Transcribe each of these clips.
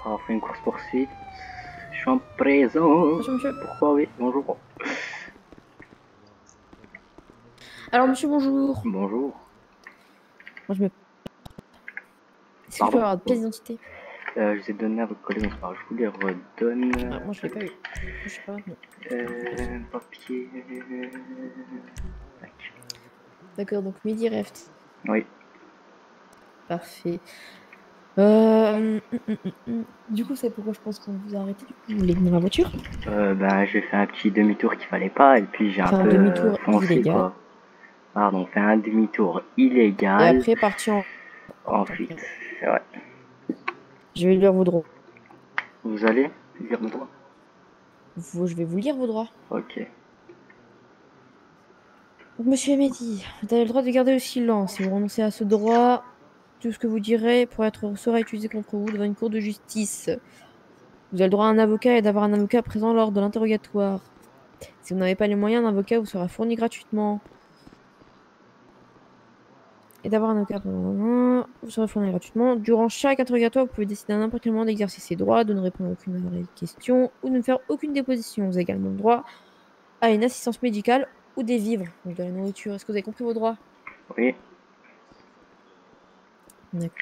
On fait une course-poursuite. Je suis en présent. Bonjour, monsieur. Pourquoi oui, bonjour. Alors, monsieur, bonjour. Bonjour. Moi, je me... Est-ce que je peux avoir votre pièce d'identité? Je vous ai donné à votre collègue, alors je vous les redonne. Ah, moi, je l'ai pas eu. Je sais pas. Non. Papier. D'accord, donc midi reft. Oui. Parfait. Du coup, c'est pourquoi je pense qu'on vous a arrêté. Du coup, vous voulez venir dans la voiture? Ben, j'ai fait un petit demi-tour qu'il fallait pas, et puis j'ai un Enfin, un peu demi-tour foncé, illégal. quoi. Pardon, fait un demi-tour Et illégal. après, parti en Ensuite, ouais. Je vais lire vos droits. Vous allez lire mes droits? Je vais vous lire vos droits. Ok. Donc, monsieur Mehdi, vous avez le droit de garder le silence. Si vous renoncez à ce droit, tout ce que vous direz sera utilisé contre vous devant une cour de justice. Vous avez le droit à un avocat et d'avoir un avocat présent lors de l'interrogatoire. Si vous n'avez pas les moyens, un avocat vous sera fourni gratuitement. Et d'avoir un avocat, vous serez fourni gratuitement. Durant chaque interrogatoire, vous pouvez décider à n'importe quel moment d'exercer ses droits, de ne répondre à aucune question ou de ne faire aucune déposition. Vous avez également le droit à une assistance médicale ou des vivres, donc de la nourriture. Est-ce que vous avez compris vos droits? Oui. D'accord.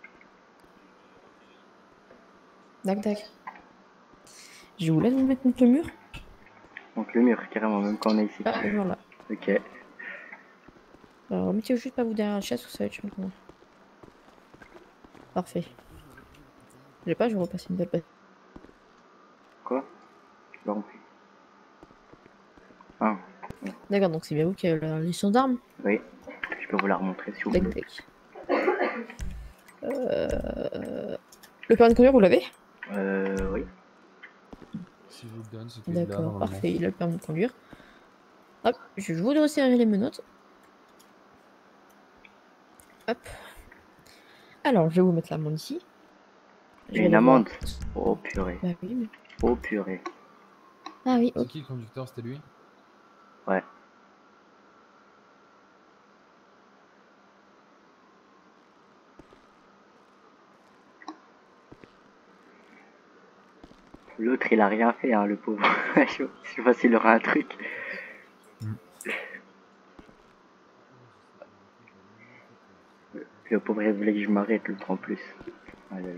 Tac. Je vous laisse vous mettre contre le mur. Donc le mur, carrément, même quand on est ici. Ah, le mur là. Ok. Alors, mettez juste pas vous derrière la chaise, ou ça va être chiant pour moi. Parfait. Je vais vous repasser une belle passe. Quoi? J'ai pas compris. Ah. Ouais. D'accord, donc c'est bien vous qui avez la licence d'armes. Oui. Je peux vous la remontrer si vous voulez. Tac. Le permis de conduire, vous l'avez? Oui. Si je vous le donne, c'est qu'il est là, D'accord, normalement. parfait, il a le permis de conduire. Hop, je vais vous resserrer les menottes. Hop. Alors, je vais vous mettre l'amende ici. Une amende? Oh purée. Bah oui, mais... Oh purée. Ah oui, C'est ok. qui le conducteur? C'était lui? Ouais. L'autre il a rien fait, hein, le pauvre. Je sais pas s'il aura un truc. Le pauvre il voulait que je m'arrête, l'autre en plus. Ah là là.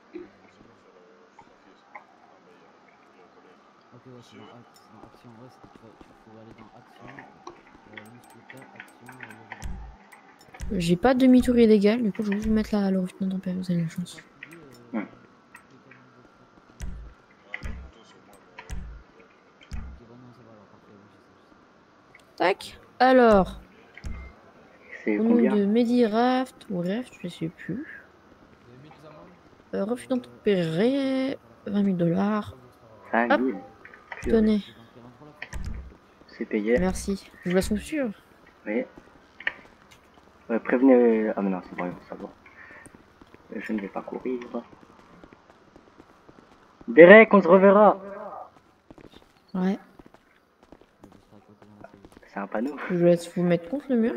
Ok, ouais, c'est dans action, ouais, faut aller dans action, action, J'ai pas de demi-tour illégal, du coup, je vais vous mettre là à l'origine tempérée, vous avez la chance. Tac. Alors, C'est au nom combien? de Mehdi Raft, ou Raft, je sais plus. Vous avez mis des amendes? Refus d'obtempérer, 20 000 $. 5 Hop, 000. tenez. C'est payé. Merci. Je vous laisse me suivre. Oui. Prévenez. Ah mais non, c'est bon, ils vont savoir. Je ne vais pas courir. Derek, on se reverra. Ouais. C'est un panneau. Je vous laisse vous mettre contre le mur.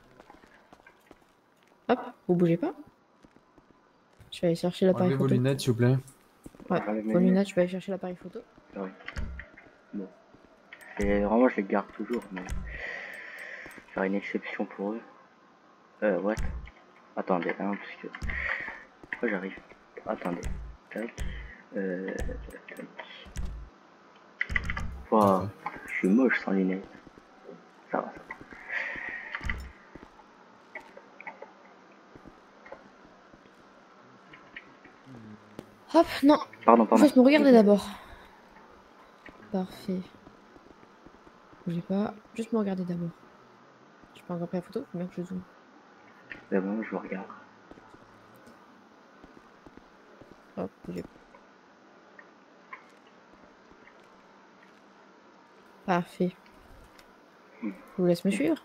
Hop, vous bougez pas. Je vais aller chercher l'appareil Enlevez vos photo. lunettes, s'il vous plaît. Ouais, vos lunettes, je vais aller chercher l'appareil photo. Oui. Bon. Et vraiment, je les garde toujours, mais... faire une exception pour eux. What? Attendez, hein, parce que... Pourquoi j'arrive? Attendez. Tac. Tac. Wow, je suis moche sans lunettes. Ça va, ça va. Hop, non. Pardon. Faut me regarder d'abord. Parfait. Bougez pas. Juste me regarder d'abord. Je peux encore pris la photo? Faut bien que je zoome. C'est bon, je vous regarde. Hop, bougez pas. Parfait. Je vous laisse me suivre.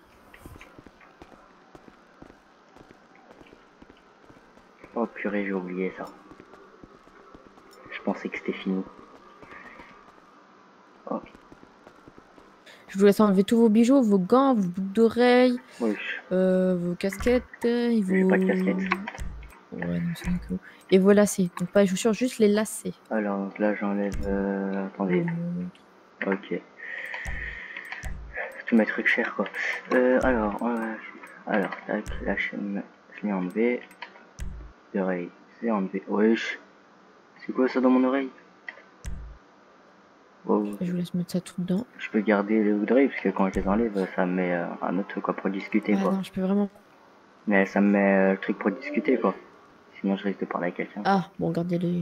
Oh purée, j'ai oublié ça. Je pensais que c'était fini. Oh. Je vous laisse enlever tous vos bijoux, vos gants, vos boucles d'oreilles, Oui, vos casquettes et vos... j'ai pas de casquette. Ouais, non, c'est d'accord. Et voilà, c'est. Donc pas les chaussures, juste les lacets. Alors là j'enlève... attendez. Ok. Tous mes trucs chers quoi. Alors, tac, la chaîne, je l'ai enlevé. L'oreille, c'est enlevé. Wesh. C'est quoi ça dans mon oreille? Wow. Je vous laisse mettre ça tout dedans. Je peux garder les oreilles parce que quand je les enlève, ça me met un autre truc quoi pour discuter Ah quoi. non, je peux vraiment. Mais ça me met le truc pour discuter quoi. Sinon je risque de parler à quelqu'un. Ah, bon, gardez-les.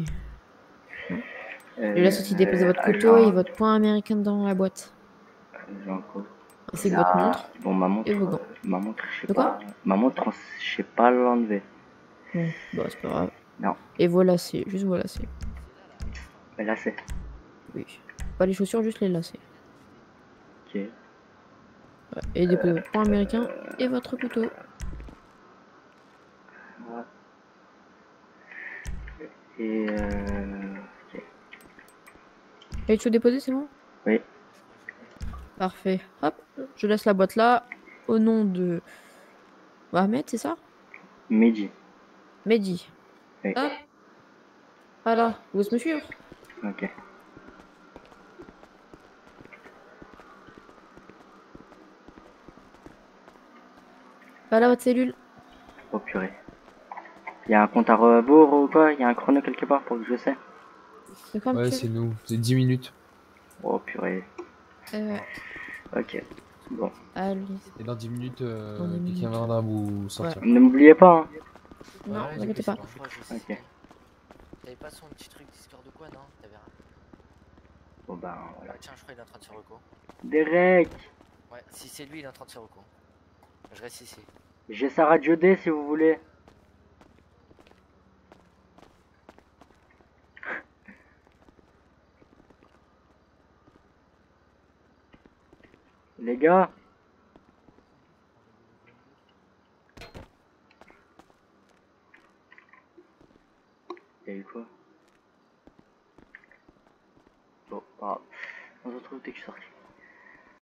Je laisse aussi déposer votre couteau genre, et votre poing américain dans la boîte. genre quoi? Ainsi que votre montre Bon, et vos gants. ma montre, je sais De quoi? pas. Ma montre, je sais pas l'enlever. Bon, bah c'est pas grave. Non, Et voilà, c'est. Juste voilà, c'est. mais là c'est. Oui. Pas les chaussures, juste les lacets. Ok. Ouais. Et déposer votre poing américain et votre couteau. Ouais. Et ok. Et tu veux déposer, c'est bon? Oui, Parfait. Hop, je laisse la boîte là. Au nom de Mohamed, c'est ça? midi. Mehdi. Oui, Hop. Voilà, vous me suivre? ok. Voilà votre cellule. Oh purée. Il y a un compte à rebours ou quoi? Il y a un chrono quelque part pour que je sais. C'est quoi, Ouais, monsieur? c'est nous. C'est 10 minutes. Oh purée. Ok. Bon. Allez. Et dans 10 minutes, Dans 10 quelqu'un minutes. viendra vous sortir. Ne m'oubliez pas, hein. Non, Ouais, vous inquiétez pas. Je crois que je sais. Ok. T'avais pas son petit truc Discord ou quoi, non? T'avais rien. Bon ben voilà. Tiens, je crois qu'il est en train de se reco. Derek! Ouais, si c'est lui, il est en train de se reco. Je reste ici. J'ai sa radio D si vous voulez. Les gars? Il y a eu quoi? Bon, pas grave. On se retrouve dès que je suis sorti.